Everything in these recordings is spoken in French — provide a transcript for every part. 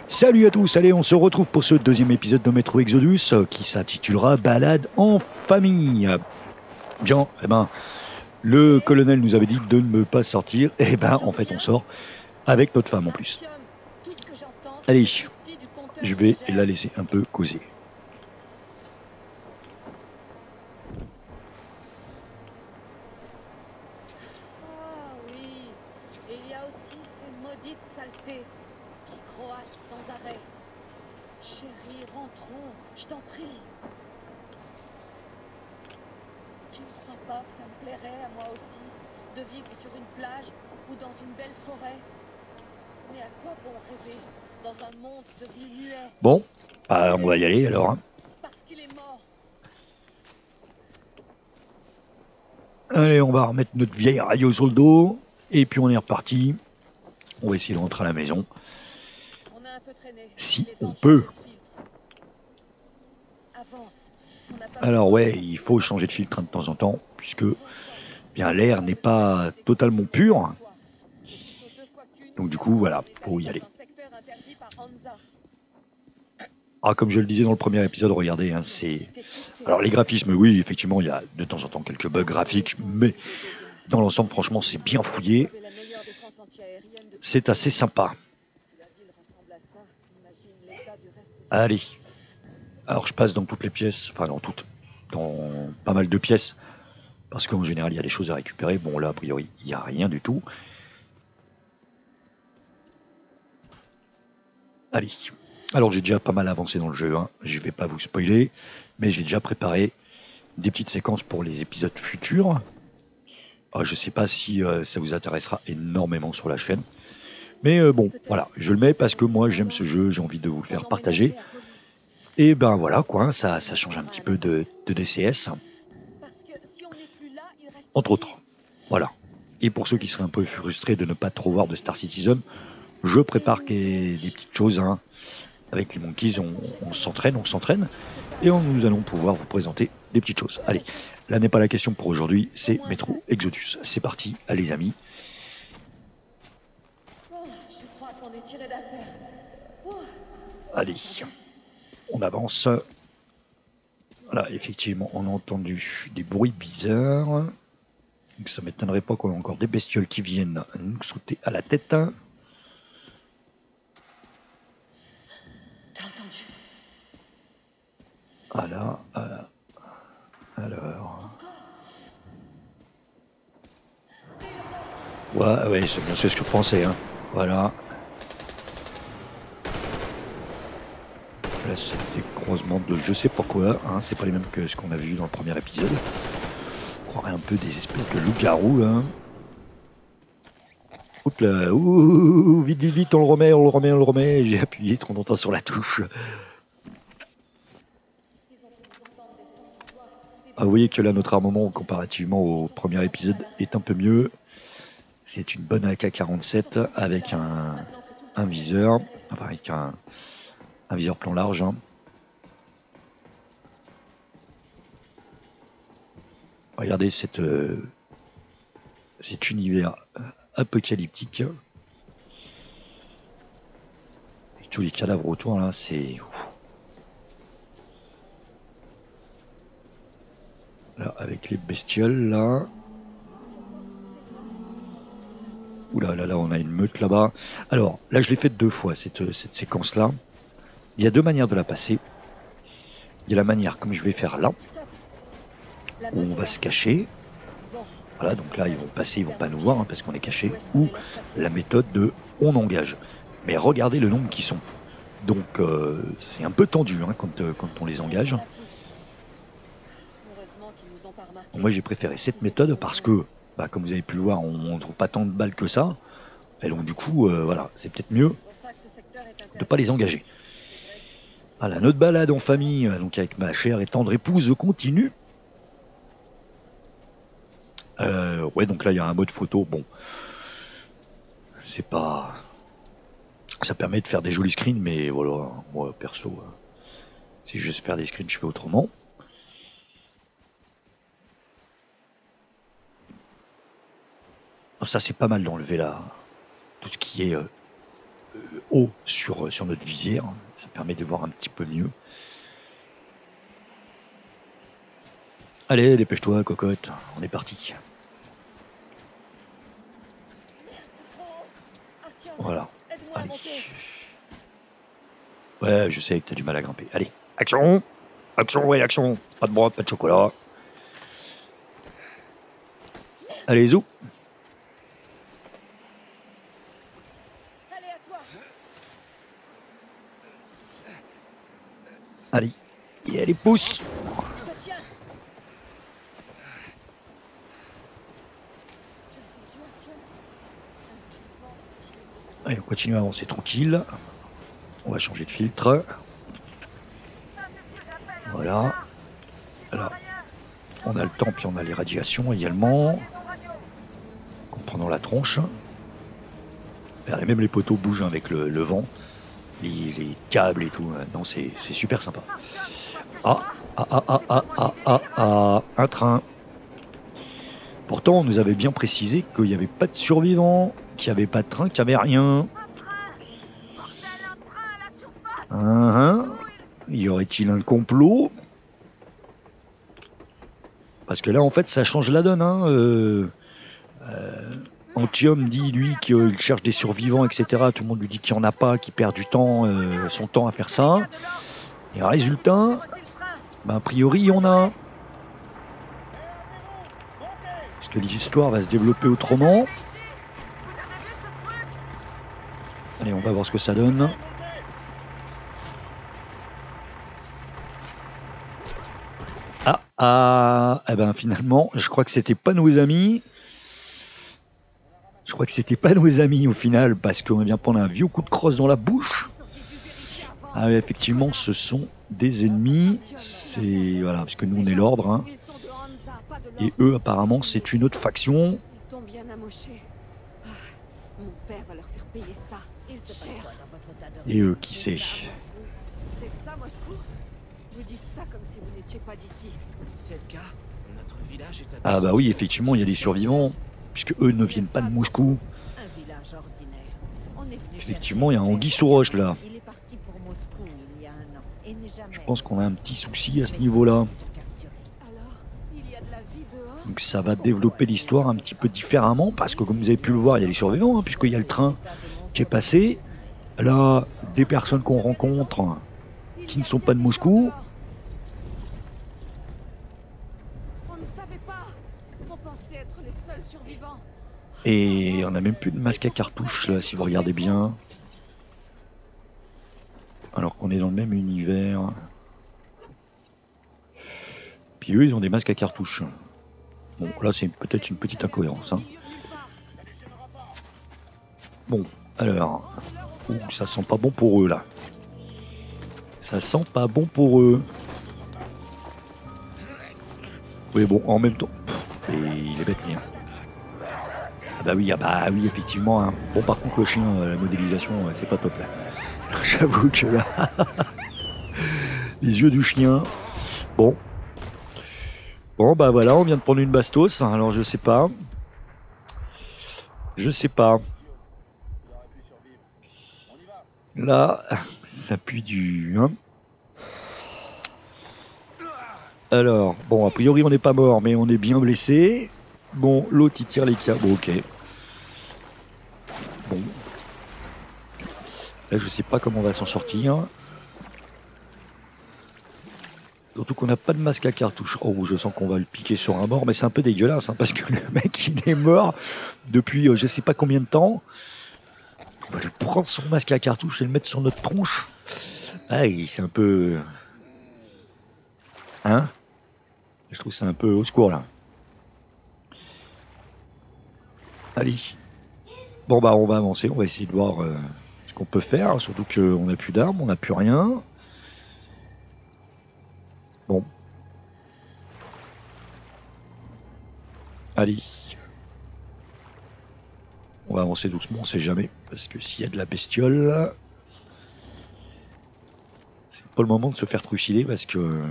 Salut à tous, allez, on se retrouve pour ce deuxième épisode de Metro Exodus qui s'intitulera Balade en famille. Bien, le colonel nous avait dit de ne pas sortir, et en fait on sort avec notre femme en plus. Allez, je vais la laisser un peu causer. Ah oui, et il y a aussi ces maudites saletés qui croassent sans arrêt. Chérie, rentrons, je t'en prie. Tu ne crois pas que ça me plairait à moi aussi de vivre sur une plage ou dans une belle forêt? Mais à quoi bon rêver dans un monde devenu muet? Bon, on va y aller alors. Parce qu'il est mort. Allez, on va remettre notre vieille radio sur le dos, et puis on est reparti. On va essayer de rentrer à la maison, On a un peu traîné. si Il est on temps de peut. changer de filtre. Avance. On n'a pas Alors besoin ouais, il faut changer de filtre de temps en temps, puisque bien l'air n'est pas totalement pur. Donc du coup, voilà, faut y aller. Ah, comme je le disais dans le premier épisode, regardez, c'est... Alors les graphismes, oui, effectivement, il y a de temps en temps quelques bugs graphiques, mais dans l'ensemble, franchement, c'est bien fouillé. C'est assez sympa. Allez. Alors je passe dans toutes les pièces, enfin dans pas mal de pièces, parce qu'en général, il y a des choses à récupérer. Bon, là, a priori, il n'y a rien du tout. Allez. Alors j'ai déjà pas mal avancé dans le jeu, je ne vais pas vous spoiler, mais j'ai déjà préparé des petites séquences pour les épisodes futurs. Je ne sais pas si ça vous intéressera énormément sur la chaîne, mais bon, voilà, je le mets parce que moi j'aime ce jeu, j'ai envie de vous le faire partager. Et ben voilà quoi, ça change un petit peu de DCS, entre autres. Voilà. Et pour ceux qui seraient un peu frustrés de ne pas trop voir de Star Citizen, je prépare des petites choses, Avec les Monkeys, on s'entraîne, et nous allons pouvoir vous présenter des petites choses. Allez, là n'est pas la question pour aujourd'hui, c'est Metro Exodus. C'est parti, les amis. Allez, on avance. Voilà, effectivement, on a entendu des bruits bizarres. Donc ça m'étonnerait pas qu'on ait encore des bestioles qui viennent nous sauter à la tête. Voilà, alors... Ouais, c'est bien, c'est ce que je pensais, Voilà. Là, c'est des croisements de je sais pas quoi, c'est pas les mêmes que ce qu'on a vu dans le premier épisode. On croirait un peu des espèces de loups-garous, là. Oups là, ouh, vite, vite, vite, on le remet. J'ai appuyé trop longtemps sur la touche. Vous voyez que là, notre armement, comparativement au premier épisode, est un peu mieux. C'est une bonne AK-47 avec un viseur, enfin avec un viseur plan large. Regardez cet univers apocalyptique. Avec tous les cadavres autour, là, c'est... Là, avec les bestioles, là... Oula, là, on a une meute là-bas. Alors, là, je l'ai faite 2 fois, cette séquence-là. Il y a 2 manières de la passer. Il y a la manière comme je vais faire là, où on va se cacher. Voilà, donc là, ils vont passer, ils vont pas nous voir, parce qu'on est caché. Ou la méthode de on engage. Mais regardez le nombre qui sont. Donc, c'est un peu tendu quand on les engage. Moi, j'ai préféré cette méthode parce que, comme vous avez pu le voir, on ne trouve pas tant de balles que ça. Et donc, du coup, voilà, c'est peut-être mieux de ne pas les engager. Voilà, notre balade en famille, donc avec ma chère et tendre épouse, continue. Ouais, donc là, il y a un mode photo. Bon, c'est pas... Ça permet de faire des jolis screens, mais voilà, moi, perso, si je veux faire des screens, je fais autrement. Ça, c'est pas mal d'enlever là tout ce qui est haut sur notre visière. Ça permet de voir un petit peu mieux. Allez, dépêche-toi, cocotte. On est parti. Voilà. Allez. Ouais, je sais que t'as du mal à grimper. Allez, action! Action, ouais, action! Pas de broc, pas de chocolat. Allez, zou! Allez, et allez, pousse! Allez, on continue à avancer tranquille. On va changer de filtre. Voilà. Là, on a le temps, puis on a les radiations également. Comprenant la tronche. Et même les poteaux bougent avec le vent. Les câbles et tout. Non, c'est super sympa. Un train. Pourtant, on nous avait bien précisé qu'il n'y avait pas de survivants, qu'il n'y avait pas de train, qu'il n'y avait rien. Y aurait-il un complot? Parce que là, en fait, ça change la donne. Antium dit, lui, qu'il cherche des survivants, etc. Tout le monde lui dit qu'il n'y en a pas, qu'il perd du temps, son temps à faire ça. Et résultat, a priori, il y en a. Parce que l'histoire va se développer autrement. Allez, on va voir ce que ça donne. Eh ben finalement, je crois que c'était pas nos amis. Je crois que c'était pas nos amis au final, parce qu'on vient prendre un vieux coup de crosse dans la bouche. Ah, effectivement, ce sont des ennemis. C'est voilà, parce que nous on est l'ordre. Et eux, apparemment, c'est une autre faction. Et eux, qui c'est? C'est ça, Moscou? Vous dites ça comme si vous n'étiez pas d'ici. C'est le cas. Notre village est Ah bah oui, effectivement, il y a des survivants, puisque eux ne viennent pas de Moscou. Un village ordinaire. Effectivement, il y a un anguille sous roche là. Il est parti pour Moscou il y a un an et n'est jamais. Je pense qu'on a un petit souci à ce niveau-là. Alors, il y a de la vie dehors. Donc ça va développer l'histoire un petit peu différemment, parce que comme vous avez pu le voir, il y a les survivants, puisqu'il y a le train qui est passé. Là, des personnes qu'on rencontre qui ne sont pas de Moscou. On ne savait pas. On pensait être les seuls survivants. Et on n'a même plus de masque à cartouche là, si vous regardez bien. Alors qu'on est dans le même univers. Puis eux, ils ont des masques à cartouche. Bon, là, c'est peut-être une petite incohérence. Bon, alors... Ouh, ça sent pas bon pour eux, là. Ça sent pas bon pour eux. Oui, bon, en même temps... Et il est bête, rien. Ah bah oui, effectivement. Bon, par contre, le chien, la modélisation, c'est pas top, là. J'avoue que là... Les yeux du chien... Bon. Bon, bah voilà, on vient de prendre une bastos. Alors, je sais pas. Je sais pas. Là, ça pue du... Alors, bon, a priori, on n'est pas mort, mais on est bien blessé. Bon, l'autre, il tire les câbles. Bon, ok. Bon. Là, je sais pas comment on va s'en sortir. Surtout qu'on n'a pas de masque à cartouche. Oh, je sens qu'on va le piquer sur un mort, mais c'est un peu dégueulasse, parce que le mec, il est mort depuis je sais pas combien de temps. On va lui prendre son masque à cartouche et le mettre sur notre tronche. Ah, c'est un peu... Je trouve que c'est un peu au secours, là. Allez. Bon, bah, on va avancer. On va essayer de voir ce qu'on peut faire. Surtout qu'on n'a plus d'armes, on n'a plus rien. Bon. Allez. On va avancer doucement, on sait jamais. Parce que s'il y a de la bestiole... C'est pas le moment de se faire trucider parce que...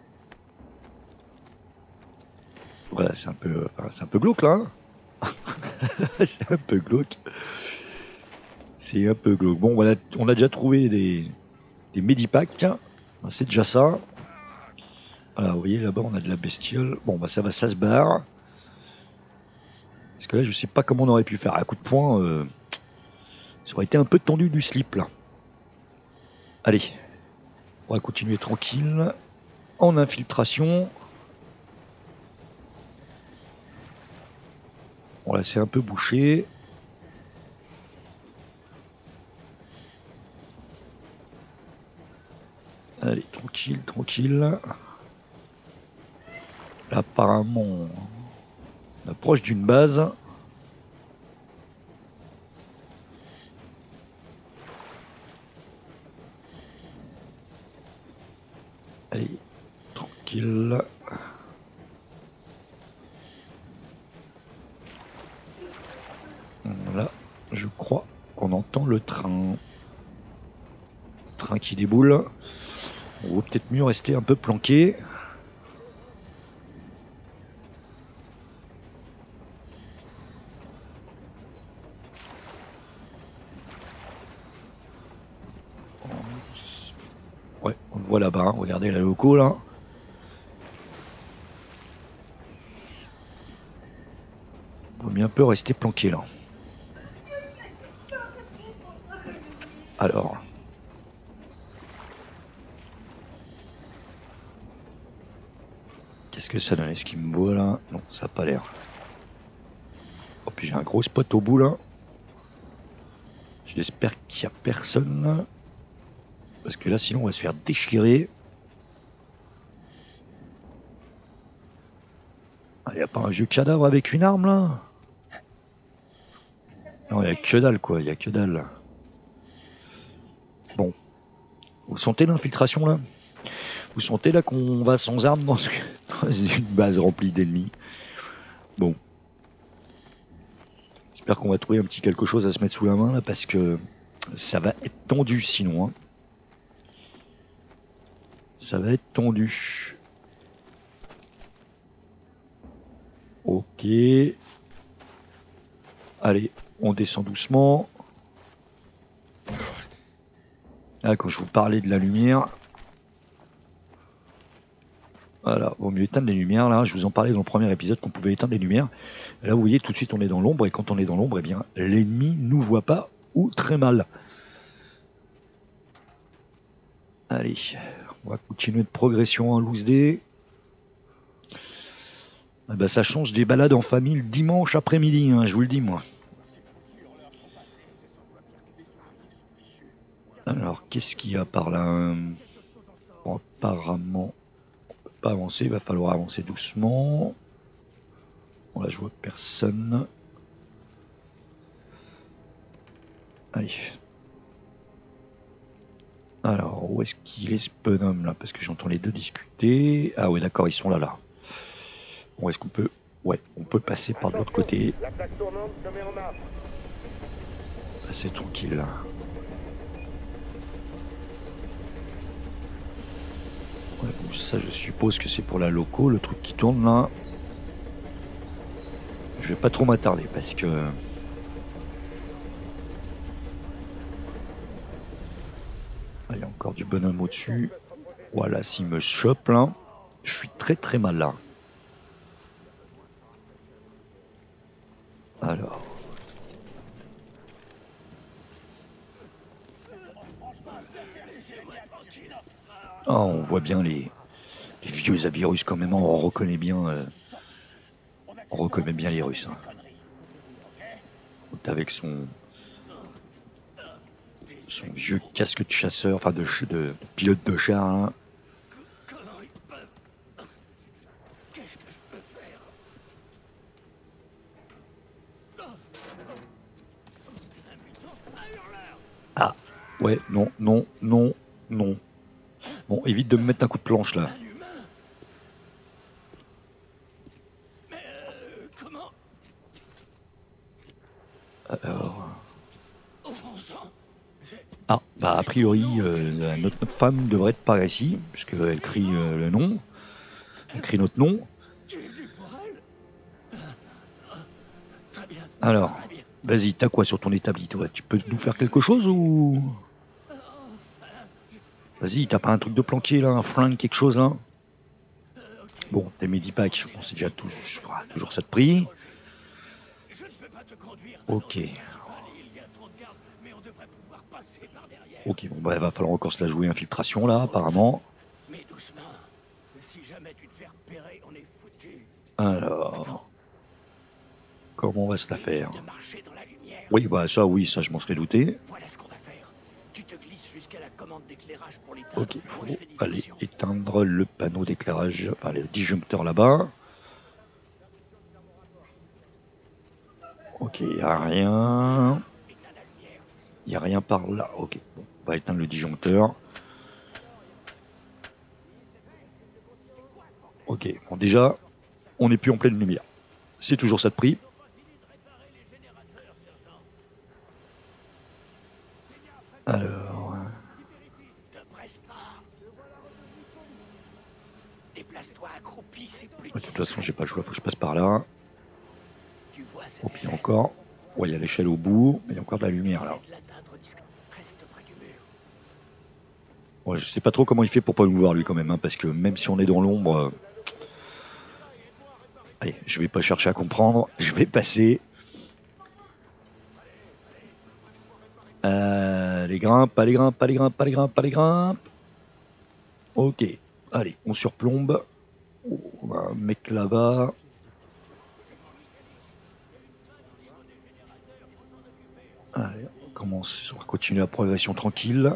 Voilà, c'est un peu glauque là. C'est un peu glauque. C'est un peu glauque. Bon, voilà, on a déjà trouvé des medipacks. C'est déjà ça. Voilà, vous voyez là-bas, on a de la bestiole. Bon, bah ça va, ça se barre. Parce que là, je sais pas comment on aurait pu faire. À coup de poing, ça aurait été un peu tendu du slip là. Allez, on va continuer tranquille. En infiltration. Bon, là, c'est un peu bouché. Allez, tranquille, tranquille. Là, apparemment, on approche d'une base. Allez, tranquille. Là, je crois qu'on entend le train. Train qui déboule. On va peut-être mieux rester un peu planqué. Ouais, on le voit là-bas. Hein. Regardez la loco là. Vaut mieux un peu rester planqué là. Alors. Qu'est-ce que ça donne? Est-ce qu'il me voit là? Non, ça n'a pas l'air. Oh, puis j'ai un gros spot au bout là. J'espère qu'il n'y a personne. Parce que là, sinon, on va se faire déchirer. Il n'y a pas un vieux cadavre avec une arme là? Non, il n'y a que dalle quoi, il n'y a que dalle. Bon. Vous sentez l'infiltration là? Vous sentez là qu'on va sans armes dans une base remplie d'ennemis? Bon. J'espère qu'on va trouver un petit quelque chose à se mettre sous la main là parce que ça va être tendu sinon. Hein. Ça va être tendu. Ok. Allez, on descend doucement. Là, quand je vous parlais de la lumière. Voilà, vaut mieux éteindre les lumières. Là, je vous en parlais dans le premier épisode qu'on pouvait éteindre les lumières. Là, vous voyez, tout de suite, on est dans l'ombre. Et quand on est dans l'ombre, eh bien, l'ennemi nous voit pas ou très mal. Allez, on va continuer de progression en loose day. Ah bah, ça change des balades en famille le dimanche après-midi, hein, je vous le dis moi. Alors, qu'est-ce qu'il y a par là? Bon, apparemment, on peut pas avancer, il va falloir avancer doucement. Bon, là, je vois personne. Allez. Alors, où est-ce qu'il est ce bonhomme là? Parce que j'entends les deux discuter. Ah oui, d'accord, ils sont là. Bon, est-ce qu'on peut... Ouais, on peut passer par de l'autre côté. La plaque tournante se met en marche. C'est tranquille là. Ouais, bon, ça je suppose que c'est pour la loco, le truc qui tourne là. Je vais pas trop m'attarder parce que... Ah, il y a encore du bonhomme au-dessus. Voilà, s'il me chope là, je suis très mal là. Alors... Oh, on voit bien les vieux habits russes quand même, on reconnaît bien les Russes. Hein. Avec son vieux casque de chasseur, enfin de pilote de char. Hein. Ah, ouais, non. Bon, évite de me mettre un coup de planche là. Alors... Ah, bah a priori, notre femme devrait être par ici, puisqu'elle crie le nom. Elle crie notre nom. Très bien. Alors, vas-y, t'as quoi sur ton établi, toi? Tu peux nous faire quelque chose ou... Vas-y, t'as pas un truc de planqué là, un flingue, quelque chose là? Bon, tes medipacks, bon, c'est déjà toujours ça de prix. Ok. Ok, bon, bah, il va falloir encore se la jouer infiltration là, apparemment. Mais doucement. Si jamais tu te fais repérer, on est foutu. Alors, comment on va se la faire? De marcher dans la lumière. Oui, bah ça, je m'en serais douté. Voilà ce qu'on va faire. Tu te glisses jusqu'à la commande d'éclairage pour l'éteindre. Ok, Moi, faut je fais aller diversion. éteindre le panneau d'éclairage, enfin le disjoncteur là-bas. Ok, y a rien. Éteins la lumière. Y a rien par là. Ok, bon, on va éteindre le disjoncteur. Ok, bon déjà, on n'est plus en pleine lumière. C'est toujours ça de prix. Alors, Te presse pas. Déplace-toi accroupi, c'est plus de toute façon, j'ai pas le choix, faut que je passe par là. Tu vois cette Oh, puis échelle. encore. Ouais, il y a l'échelle au bout, mais il y a encore de la lumière là. Essaie de l'atteindre discrètement. Reste près du mur. Ouais, je sais pas trop comment il fait pour pas nous voir lui quand même, hein, parce que même si on est dans l'ombre... Allez, je vais pas chercher à comprendre, je vais passer. Les grimpes, allez grimpe, allez grimpe, allez grimpe, allez grimpe. Ok, allez, on surplombe. Oh, on a un mec là-bas. Allez, on commence, on va continuer la progression tranquille.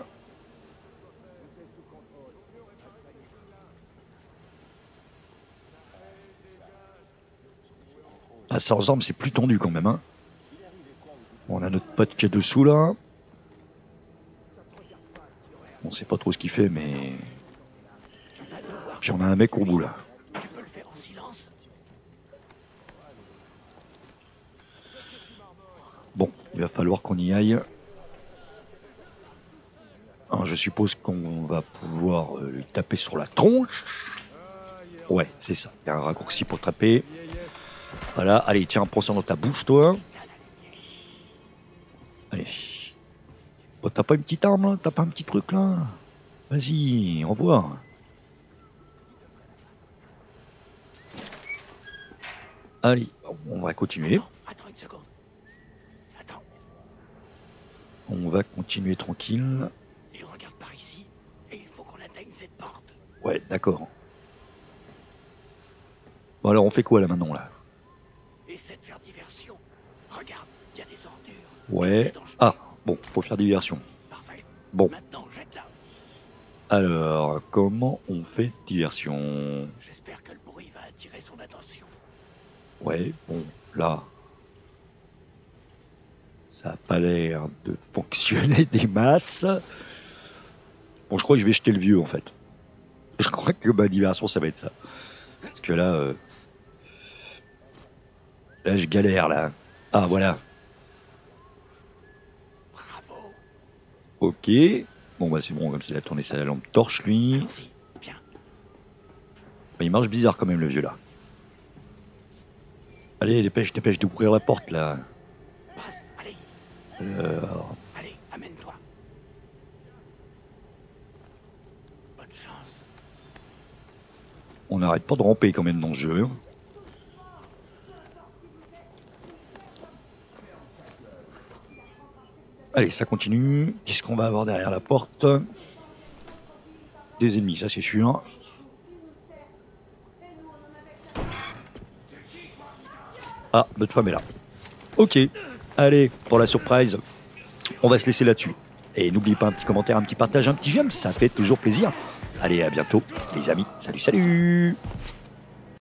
Ah, ça ressemble, c'est plus tendu quand même. Hein. Bon, on a notre pote qui est dessous là. On sait pas trop ce qu'il fait, mais... Puis on a un mec au bout là. Tu peux le faire en silence. Bon, il va falloir qu'on y aille. Alors, je suppose qu'on va pouvoir lui taper sur la tronche. Ouais, c'est ça. Il y a un raccourci pour taper. Voilà, allez, tiens, prends ça dans ta bouche, toi. Allez. Oh, t'as pas une petite arme, là? T'as pas un petit truc, là? Vas-y, au revoir. Allez, on va continuer. Attends une seconde. Attends. On va continuer tranquille. Il regarde par ici et il faut qu'on atteigne cette porte. Ouais, d'accord. Bon, alors, on fait quoi, là, maintenant, là? Essaie de faire diversion. Regarde, il y a des ordures. Ouais. Essaie d'en jeter. Ah, bon, faut faire diversion. Parfait. Bon. Maintenant, jette-la. Alors, comment on fait diversion? J'espère que le bruit va attirer son attention. Ouais, bon, là, ça a pas l'air de fonctionner des masses. Bon, je crois que je vais jeter le vieux, en fait. Je crois que ma diversion, ça va être ça. Parce que là, là, je galère, là. Ah, voilà. Bravo. Ok. Bon, bah, c'est bon, comme ça, il a tourné sa lampe torche, lui. Allons-y. Viens. Bah, il marche bizarre, quand même, le vieux, là. Allez, dépêche, dépêche d'ouvrir la porte, là. Passe. Allez. Alors, Allez, amène-toi. Bonne chance. on n'arrête pas de ramper, quand même, dans ce jeu. Allez, ça continue. Qu'est-ce qu'on va avoir derrière la porte? Des ennemis, ça c'est sûr. Ah, notre femme est là. Ok, allez, pour la surprise, on va se laisser là-dessus. Et n'oublie pas un petit commentaire, un petit partage, un petit j'aime, ça fait toujours plaisir. Allez, à bientôt, les amis. Salut, salut!